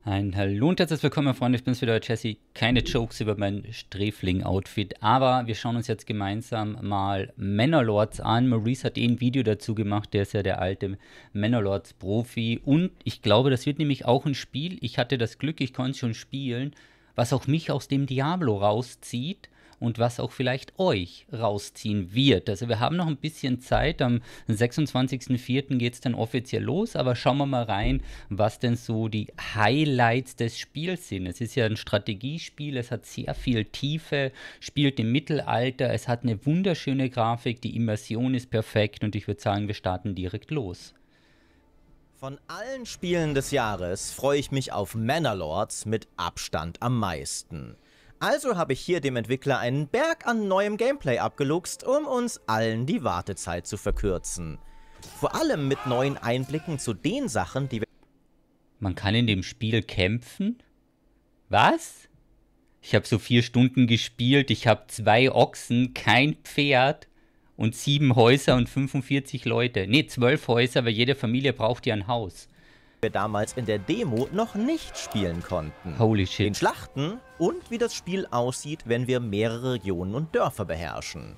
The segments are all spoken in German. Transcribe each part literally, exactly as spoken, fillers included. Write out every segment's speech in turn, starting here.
Ein Hallo und herzlich willkommen, Freunde. Ich bin's wieder, Jesse. Keine Jokes über mein Sträfling-Outfit, aber wir schauen uns jetzt gemeinsam mal Manor-Lords an. Maurice hat eh ein Video dazu gemacht, der ist ja der alte Manor-Lords-Profi. Und ich glaube, das wird nämlich auch ein Spiel. Ich hatte das Glück, ich konnte es schon spielen, was auch mich aus dem Diablo rauszieht. Und was auch vielleicht euch rausziehen wird. Also wir haben noch ein bisschen Zeit, am sechsundzwanzigsten vierten geht es dann offiziell los, aber schauen wir mal rein, was denn so die Highlights des Spiels sind. Es ist ja ein Strategiespiel, es hat sehr viel Tiefe, spielt im Mittelalter, es hat eine wunderschöne Grafik, die Immersion ist perfekt und ich würde sagen, wir starten direkt los. Von allen Spielen des Jahres freue ich mich auf Manor Lords mit Abstand am meisten. Also habe ich hier dem Entwickler einen Berg an neuem Gameplay abgeluchst, um uns allen die Wartezeit zu verkürzen. Vor allem mit neuen Einblicken zu den Sachen, die wir... Man kann in dem Spiel kämpfen? Was? Ich habe so vier Stunden gespielt, ich habe zwei Ochsen, kein Pferd und sieben Häuser und fünfundvierzig Leute. Ne, zwölf Häuser, weil jede Familie braucht ja ein Haus. wir damals in der Demo noch nicht spielen konnten. Holy shit. Den Schlachten und wie das Spiel aussieht, wenn wir mehrere Regionen und Dörfer beherrschen.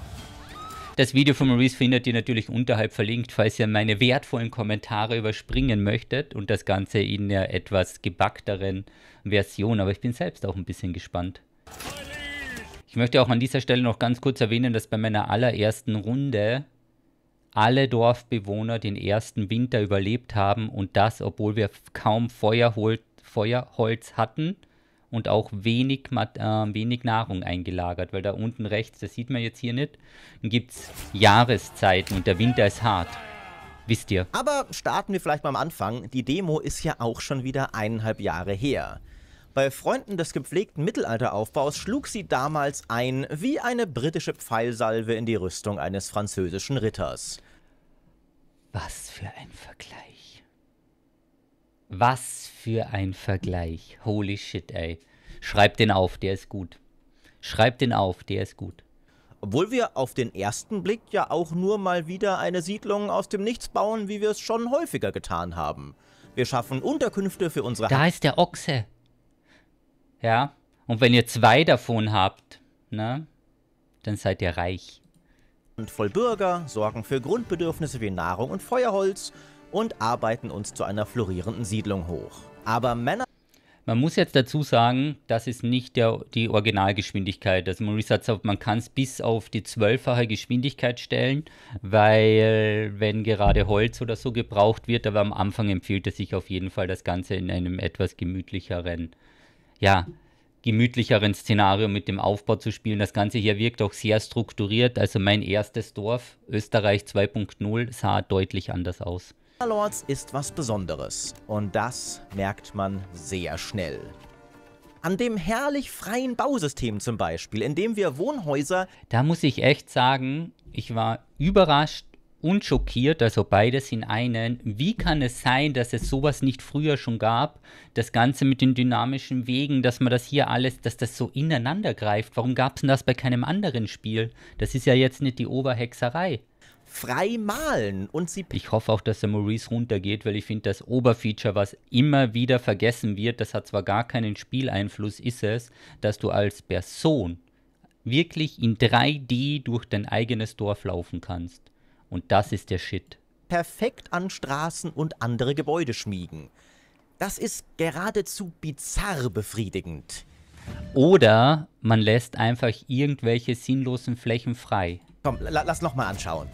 Das Video von Maurice findet ihr natürlich unterhalb verlinkt, falls ihr meine wertvollen Kommentare überspringen möchtet und das Ganze in einer etwas gebackteren Version. Aber ich bin selbst auch ein bisschen gespannt. Ich möchte auch an dieser Stelle noch ganz kurz erwähnen, dass bei meiner allerersten Runde alle Dorfbewohner den ersten Winter überlebt haben und das, obwohl wir kaum Feuerhol Feuerholz hatten und auch wenig, äh, wenig Nahrung eingelagert, weil da unten rechts, das sieht man jetzt hier nicht, dann gibt es Jahreszeiten und der Winter ist hart. Wisst ihr. Aber starten wir vielleicht mal am Anfang. Die Demo ist ja auch schon wieder eineinhalb Jahre her. Bei Freunden des gepflegten Mittelalteraufbaus schlug sie damals ein wie eine britische Pfeilsalve in die Rüstung eines französischen Ritters. Was für ein Vergleich. Was für ein Vergleich. Holy shit, ey. Schreibt den auf, der ist gut. Schreibt den auf, der ist gut. Obwohl wir auf den ersten Blick ja auch nur mal wieder eine Siedlung aus dem Nichts bauen, wie wir es schon häufiger getan haben. Wir schaffen Unterkünfte für unsere... Da ist der Ochse. Ja, und wenn ihr zwei davon habt, ne, dann seid ihr reich. Und voll Bürger, sorgen für Grundbedürfnisse wie Nahrung und Feuerholz und arbeiten uns zu einer florierenden Siedlung hoch. Aber Männer... Man muss jetzt dazu sagen, das ist nicht der, die Originalgeschwindigkeit. Also Maurice hat gesagt, man kann es bis auf die zwölffache Geschwindigkeit stellen, weil wenn gerade Holz oder so gebraucht wird, aber am Anfang empfiehlt es sich auf jeden Fall, das Ganze in einem etwas gemütlicheren, ja, gemütlicheren Szenario mit dem Aufbau zu spielen. Das Ganze hier wirkt auch sehr strukturiert. Also mein erstes Dorf, Österreich zwei punkt null, sah deutlich anders aus. Manor Lords ist was Besonderes und das merkt man sehr schnell. An dem herrlich freien Bausystem zum Beispiel, in dem wir Wohnhäuser... Da muss ich echt sagen, ich war überrascht und schockiert, also beides in einen. Wie kann es sein, dass es sowas nicht früher schon gab? Das Ganze mit den dynamischen Wegen, dass man das hier alles, dass das so ineinander greift. Warum gab es denn das bei keinem anderen Spiel? Das ist ja jetzt nicht die Oberhexerei. Frei malen und sie... Ich hoffe auch, dass der Maurice runtergeht, weil ich finde, das Oberfeature, was immer wieder vergessen wird, das hat zwar gar keinen Spieleinfluss, ist es, dass du als Person wirklich in drei D durch dein eigenes Dorf laufen kannst. Und das ist der Shit. Perfekt an Straßen und andere Gebäude schmiegen. Das ist geradezu bizarr befriedigend. Oder man lässt einfach irgendwelche sinnlosen Flächen frei. Komm, la lass noch mal anschauen.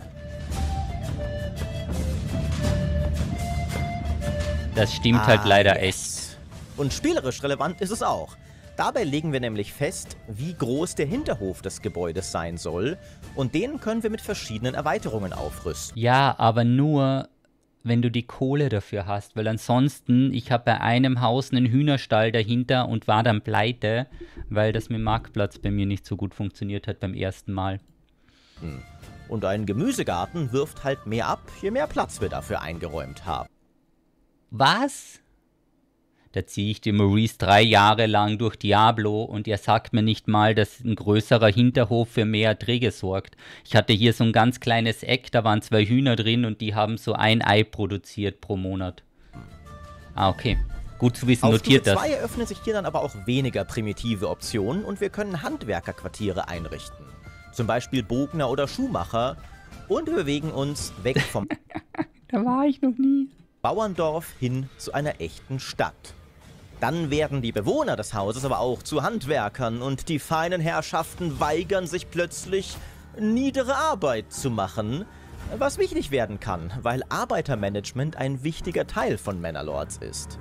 Das stimmt ah, halt leider yes. echt. Und spielerisch relevant ist es auch. Dabei legen wir nämlich fest, wie groß der Hinterhof des Gebäudes sein soll und den können wir mit verschiedenen Erweiterungen aufrüsten. Ja, aber nur, wenn du die Kohle dafür hast, weil ansonsten, ich habe bei einem Haus einen Hühnerstall dahinter und war dann pleite, weil das mit dem Marktplatz bei mir nicht so gut funktioniert hat beim ersten Mal. Hm. Und ein Gemüsegarten wirft halt mehr ab, je mehr Platz wir dafür eingeräumt haben. Was? Da ziehe ich den Maurice drei Jahre lang durch Diablo und er sagt mir nicht mal, dass ein größerer Hinterhof für mehr Erträge sorgt. Ich hatte hier so ein ganz kleines Eck, da waren zwei Hühner drin und die haben so ein Ei produziert pro Monat. Ah, okay. Gut zu wissen, Auf notiert Stufe das. zwei eröffnen sich hier dann aber auch weniger primitive Optionen und wir können Handwerkerquartiere einrichten. Zum Beispiel Bogner oder Schuhmacher. Und wir bewegen uns weg vom Da war ich noch nie. Bauerndorf hin zu einer echten Stadt. Dann werden die Bewohner des Hauses aber auch zu Handwerkern und die feinen Herrschaften weigern sich plötzlich, niedere Arbeit zu machen, was wichtig werden kann, weil Arbeitermanagement ein wichtiger Teil von Manor-Lords ist.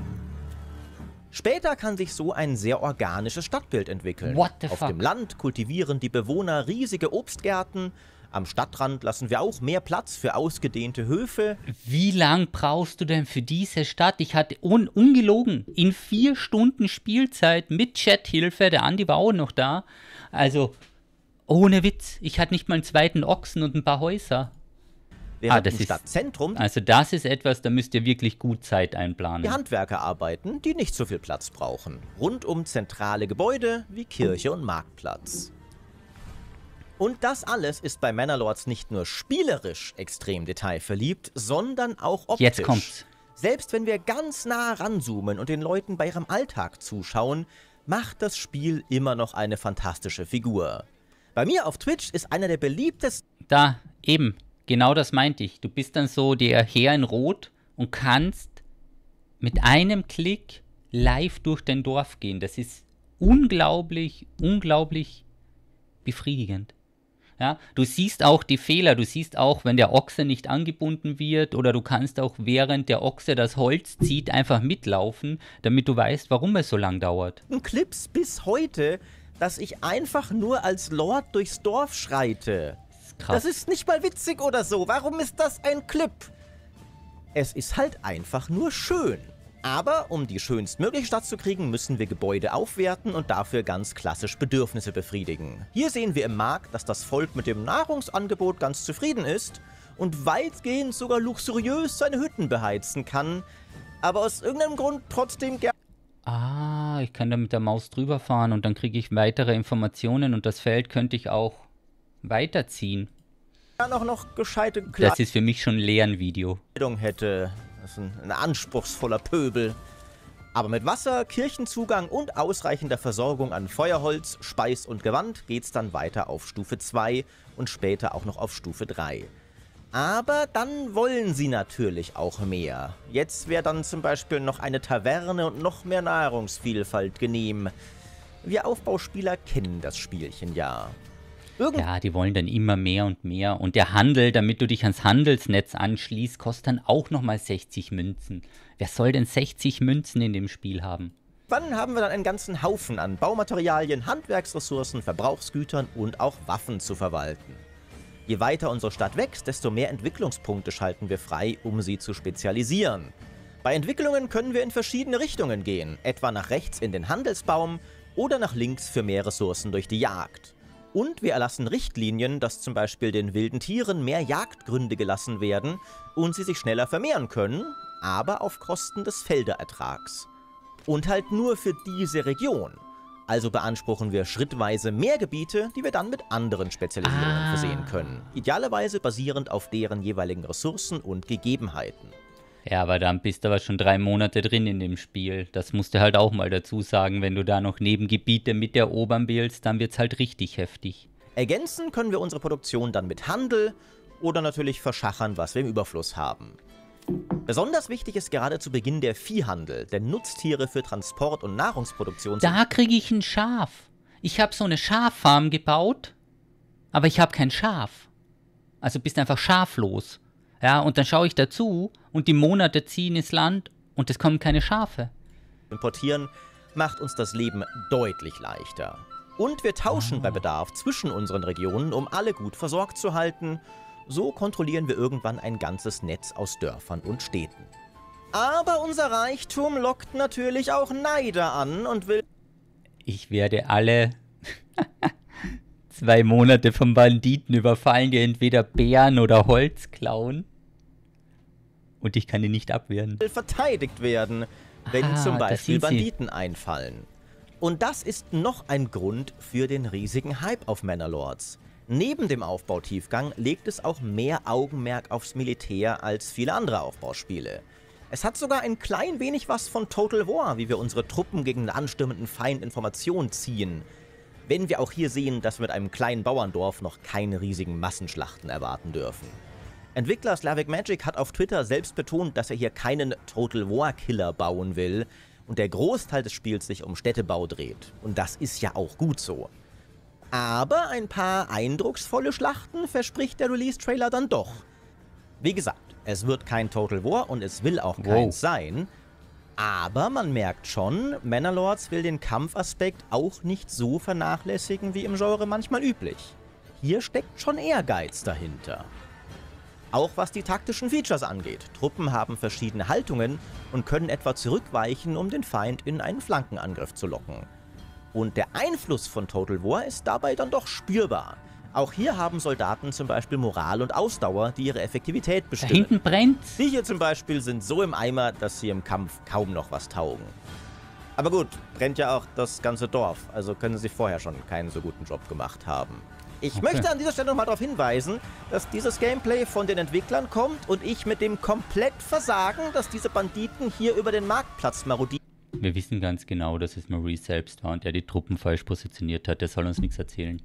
Später kann sich so ein sehr organisches Stadtbild entwickeln. What the Auf fuck? dem Land kultivieren die Bewohner riesige Obstgärten, am Stadtrand lassen wir auch mehr Platz für ausgedehnte Höfe. Wie lang brauchst du denn für diese Stadt? Ich hatte un ungelogen in vier Stunden Spielzeit mit Chathilfe, der Andi war auch noch da. Also, ohne Witz, ich hatte nicht mal einen zweiten Ochsen und ein paar Häuser. Während Ah, das im ist- Stadtzentrum Also das ist etwas, da müsst ihr wirklich gut Zeit einplanen. die Handwerker arbeiten, die nicht so viel Platz brauchen. Rund um zentrale Gebäude wie Kirche und Marktplatz. Und das alles ist bei Manor-Lords nicht nur spielerisch extrem detailverliebt, sondern auch optisch. Jetzt kommt's. Selbst wenn wir ganz nah ranzoomen und den Leuten bei ihrem Alltag zuschauen, macht das Spiel immer noch eine fantastische Figur. Bei mir auf Twitch ist einer der beliebtesten Da, eben, genau das meinte ich. Du bist dann so der Herr in Rot und kannst mit einem Klick live durch dein Dorf gehen. Das ist unglaublich, unglaublich befriedigend. Ja, du siehst auch die Fehler, du siehst auch, wenn der Ochse nicht angebunden wird oder du kannst auch während der Ochse das Holz zieht einfach mitlaufen, damit du weißt, warum es so lang dauert. Clips bis heute, dass ich einfach nur als Lord durchs Dorf schreite. Das ist krass. Das ist nicht mal witzig oder so. Warum ist das ein Clip? Es ist halt einfach nur schön. Aber um die schönstmögliche Stadt zu kriegen, müssen wir Gebäude aufwerten und dafür ganz klassisch Bedürfnisse befriedigen. Hier sehen wir im Markt, dass das Volk mit dem Nahrungsangebot ganz zufrieden ist und weitgehend sogar luxuriös seine Hütten beheizen kann, aber aus irgendeinem Grund trotzdem gerne Ah, ich kann da mit der Maus drüber fahren und dann kriege ich weitere Informationen und das Feld könnte ich auch weiterziehen. auch noch gescheite Das ist für mich schon ein Lernvideo. Kleidung hätte. Das ist ein, ein anspruchsvoller Pöbel. Aber mit Wasser, Kirchenzugang und ausreichender Versorgung an Feuerholz, Speis und Gewand geht's dann weiter auf Stufe zwei und später auch noch auf Stufe drei. Aber dann wollen sie natürlich auch mehr. Jetzt wäre dann zum Beispiel noch eine Taverne und noch mehr Nahrungsvielfalt genehm. Wir Aufbauspieler kennen das Spielchen ja. Irgend Ja, die wollen dann immer mehr und mehr. Und der Handel, damit du dich ans Handelsnetz anschließt, kostet dann auch nochmal sechzig Münzen. Wer soll denn sechzig Münzen in dem Spiel haben? Wann haben wir dann einen ganzen Haufen an Baumaterialien, Handwerksressourcen, Verbrauchsgütern und auch Waffen zu verwalten. Je weiter unsere Stadt wächst, desto mehr Entwicklungspunkte schalten wir frei, um sie zu spezialisieren. Bei Entwicklungen können wir in verschiedene Richtungen gehen, etwa nach rechts in den Handelsbaum oder nach links für mehr Ressourcen durch die Jagd. Und wir erlassen Richtlinien, dass zum Beispiel den wilden Tieren mehr Jagdgründe gelassen werden und sie sich schneller vermehren können, aber auf Kosten des Felderertrags. Und halt nur für diese Region. Also beanspruchen wir schrittweise mehr Gebiete, die wir dann mit anderen Spezialisierungen Ah. versehen können. Idealerweise basierend auf deren jeweiligen Ressourcen und Gegebenheiten. Ja, aber dann bist du aber schon drei Monate drin in dem Spiel. Das musst du halt auch mal dazu sagen. Wenn du da noch Nebengebiete mit erobern willst, dann wird's halt richtig heftig. Ergänzen können wir unsere Produktion dann mit Handel oder natürlich verschachern, was wir im Überfluss haben. Besonders wichtig ist gerade zu Beginn der Viehhandel, denn Nutztiere für Transport und Nahrungsproduktion sind Da kriege ich ein Schaf. Ich habe so eine Schaffarm gebaut, aber ich habe kein Schaf. Also bist einfach schaflos. Ja, und dann schaue ich dazu und die Monate ziehen ins Land und es kommen keine Schafe. importieren, macht uns das Leben deutlich leichter. Und wir tauschen bei Bedarf zwischen unseren Regionen, um alle gut versorgt zu halten. So kontrollieren wir irgendwann ein ganzes Netz aus Dörfern und Städten. Aber unser Reichtum lockt natürlich auch Neider an und will Ich werde alle zwei Monate vom Banditen überfallen, die entweder Bären oder Holz klauen. Und ich kann die nicht abwehren. verteidigt werden, wenn Ah, zum das Beispiel sind sie. Banditen einfallen. Und das ist noch ein Grund für den riesigen Hype auf Manor-Lords. Neben dem Aufbautiefgang legt es auch mehr Augenmerk aufs Militär als viele andere Aufbauspiele. Es hat sogar ein klein wenig was von Total War, wie wir unsere Truppen gegen einen anstürmenden Feind in Formation ziehen. Wenn wir auch hier sehen, dass wir mit einem kleinen Bauerndorf noch keine riesigen Massenschlachten erwarten dürfen. Entwickler Slavic Magic hat auf Twitter selbst betont, dass er hier keinen Total War Killer bauen will und der Großteil des Spiels sich um Städtebau dreht. Und das ist ja auch gut so. Aber ein paar eindrucksvolle Schlachten verspricht der Release-Trailer dann doch. Wie gesagt, es wird kein Total War und es will auch keins sein. Aber man merkt schon, Manor will den Kampfaspekt auch nicht so vernachlässigen wie im Genre manchmal üblich. Hier steckt schon Ehrgeiz dahinter. Auch was die taktischen Features angeht. Truppen haben verschiedene Haltungen und können etwa zurückweichen, um den Feind in einen Flankenangriff zu locken. Und der Einfluss von Total War ist dabei dann doch spürbar. Auch hier haben Soldaten zum Beispiel Moral und Ausdauer, die ihre Effektivität bestimmen. Da hinten brennt. Die hier zum Beispiel sind so im Eimer, dass sie im Kampf kaum noch was taugen. Aber gut, brennt ja auch das ganze Dorf, also können sie vorher schon keinen so guten Job gemacht haben. Ich Okay. möchte an dieser Stelle nochmal darauf hinweisen, dass dieses Gameplay von den Entwicklern kommt und ich mit dem komplett Versagen, dass diese Banditen hier über den Marktplatz marodieren, Wir wissen ganz genau, dass es Maurice selbst war und der die Truppen falsch positioniert hat. Der soll uns nichts erzählen.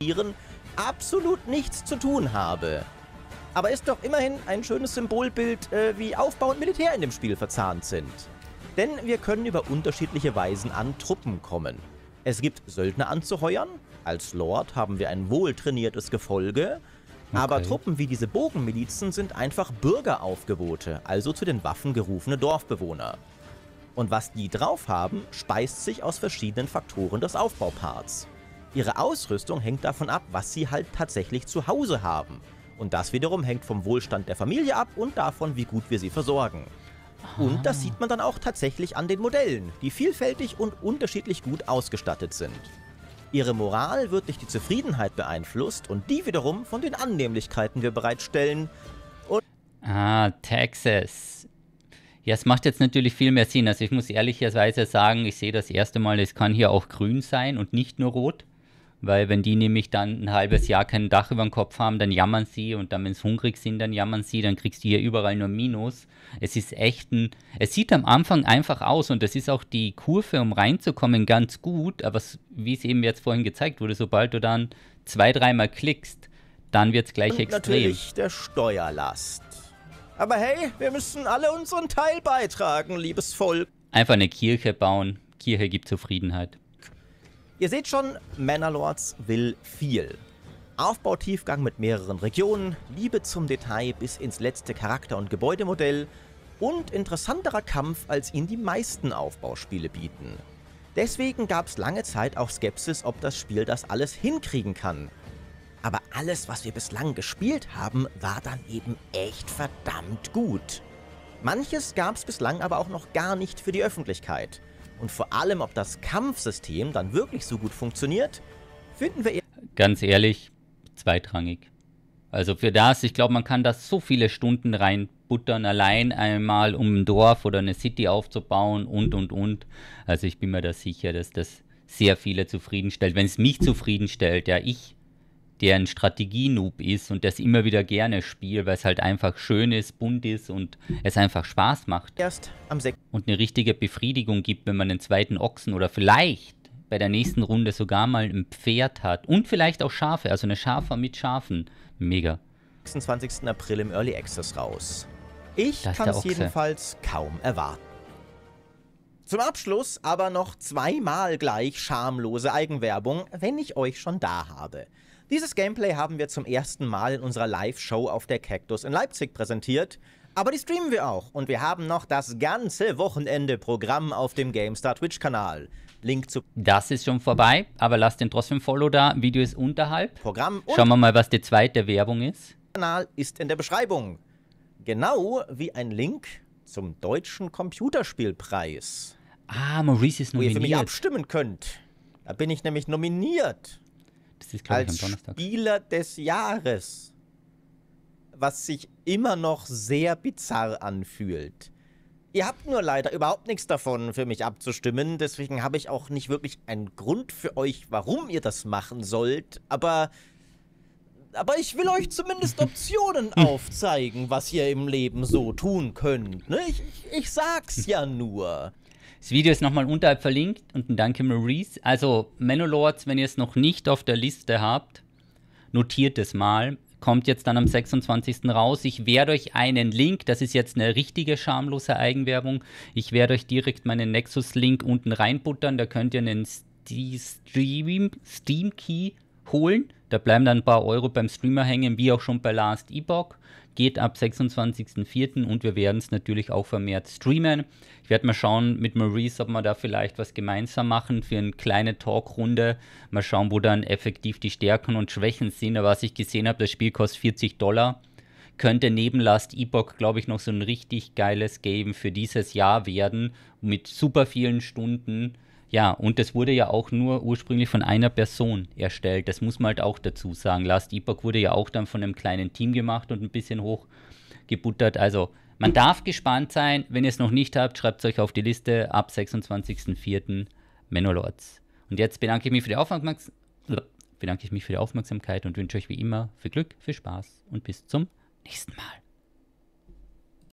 absolut nichts zu tun habe. Aber ist doch immerhin ein schönes Symbolbild, äh, wie Aufbau und Militär in dem Spiel verzahnt sind. Denn wir können über unterschiedliche Weisen an Truppen kommen. Es gibt Söldner anzuheuern, als Lord haben wir ein wohltrainiertes Gefolge, okay. Aber Truppen wie diese Bogenmilizen sind einfach Bürgeraufgebote, also zu den Waffen gerufene Dorfbewohner. Und was die drauf haben, speist sich aus verschiedenen Faktoren des Aufbauparts. Ihre Ausrüstung hängt davon ab, was sie halt tatsächlich zu Hause haben. Und das wiederum hängt vom Wohlstand der Familie ab und davon, wie gut wir sie versorgen. Ah. Und das sieht man dann auch tatsächlich an den Modellen, die vielfältig und unterschiedlich gut ausgestattet sind. Ihre Moral wird durch die Zufriedenheit beeinflusst und die wiederum von den Annehmlichkeiten, die wir bereitstellen. Und Ah, Texas. Ja, es macht jetzt natürlich viel mehr Sinn. Also ich muss ehrlicherweise sagen, ich sehe das erste Mal, es kann hier auch grün sein und nicht nur rot. Weil wenn die nämlich dann ein halbes Jahr kein Dach über dem Kopf haben, dann jammern sie. Und dann, wenn sie hungrig sind, dann jammern sie. Dann kriegst du hier überall nur Minus. Es ist echt ein... Es sieht am Anfang einfach aus. Und das ist auch die Kurve, um reinzukommen, ganz gut. Aber wie es eben jetzt vorhin gezeigt wurde, sobald du dann zwei, dreimal klickst, dann wird es gleich und extrem. natürlich der Steuerlast. Aber hey, wir müssen alle unseren Teil beitragen, liebes Volk. Einfach eine Kirche bauen. Kirche gibt Zufriedenheit. Ihr seht schon, Manor will viel. Aufbautiefgang mit mehreren Regionen, Liebe zum Detail bis ins letzte Charakter- und Gebäudemodell und interessanterer Kampf, als ihn die meisten Aufbauspiele bieten. Deswegen gab es lange Zeit auch Skepsis, ob das Spiel das alles hinkriegen kann. Aber alles, was wir bislang gespielt haben, war dann eben echt verdammt gut. Manches gab es bislang aber auch noch gar nicht für die Öffentlichkeit. Und vor allem, ob das Kampfsystem dann wirklich so gut funktioniert, finden wir eher... Ganz ehrlich, zweitrangig. Also für das, ich glaube, man kann da so viele Stunden reinbuttern, allein einmal um ein Dorf oder eine City aufzubauen und, und, und. Also ich bin mir da sicher, dass das sehr viele zufriedenstellt. Wenn es mich zufriedenstellt, ja, ich, der ein Strategie-Noob ist und das immer wieder gerne spielt, weil es halt einfach schön ist, bunt ist und es einfach Spaß macht. Erst am sechsten Und eine richtige Befriedigung gibt, wenn man den zweiten Ochsen oder vielleicht bei der nächsten Runde sogar mal ein Pferd hat. Und vielleicht auch Schafe, also eine Schafe mit Schafen. Mega. sechsundzwanzigsten April im Early Access raus. Ich Das ist kann der es Ochse. jedenfalls kaum erwarten. Zum Abschluss aber noch zweimal gleich schamlose Eigenwerbung, wenn ich euch schon da habe. Dieses Gameplay haben wir zum ersten Mal in unserer Live-Show auf der Cactus in Leipzig präsentiert, aber die streamen wir auch und wir haben noch das ganze Wochenende Programm auf dem GameStar Twitch-Kanal. Link zu Das ist schon vorbei, aber lasst den trotzdem Follow da. Video ist unterhalb. Programm und Schauen wir mal, was die zweite Werbung ist. Kanal ist in der Beschreibung. Genau wie ein Link zum Deutschen Computerspielpreis, Ah, Maurice ist wo ihr für mich nominiert. abstimmen könnt. Da bin ich nämlich nominiert Das ist, glaube ich, am als Donnerstag. Spieler des Jahres. Was sich immer noch sehr bizarr anfühlt. Ihr habt nur leider überhaupt nichts davon, für mich abzustimmen. Deswegen habe ich auch nicht wirklich einen Grund für euch, warum ihr das machen sollt. Aber aber ich will euch zumindest Optionen aufzeigen, was ihr im Leben so tun könnt. Ne? Ich, ich, ich sag's ja nur. Das Video ist nochmal unterhalb verlinkt und ein Danke Maurice. Also Manor-Lords, wenn ihr es noch nicht auf der Liste habt, notiert es mal. Kommt jetzt dann am sechsundzwanzigsten raus. Ich werde euch einen Link, das ist jetzt eine richtige schamlose Eigenwerbung, ich werde euch direkt meinen Nexus-Link unten reinbuttern. Da könnt ihr einen Steam, Steam Key holen. Da bleiben dann ein paar Euro beim Streamer hängen, wie auch schon bei Last Epoch. Geht ab sechsundzwanzigsten vierten und wir werden es natürlich auch vermehrt streamen. Ich werde mal schauen mit Maurice, ob wir da vielleicht was gemeinsam machen für eine kleine Talkrunde. Mal schauen, wo dann effektiv die Stärken und Schwächen sind. Aber was ich gesehen habe, das Spiel kostet vierzig Dollar. Könnte neben Last Epoch, glaube ich, noch so ein richtig geiles Game für dieses Jahr werden. Mit super vielen Stunden. Ja, und das wurde ja auch nur ursprünglich von einer Person erstellt. Das muss man halt auch dazu sagen. Last Epoch wurde ja auch dann von einem kleinen Team gemacht und ein bisschen hochgebuttert. Also, man darf gespannt sein. Wenn ihr es noch nicht habt, schreibt es euch auf die Liste. Ab sechsundzwanzigsten vierten Manor-Lords. Und jetzt bedanke ich mich für die Aufmerksam- bedanke ich mich für die Aufmerksamkeit und wünsche euch wie immer viel Glück, viel Spaß und bis zum nächsten Mal.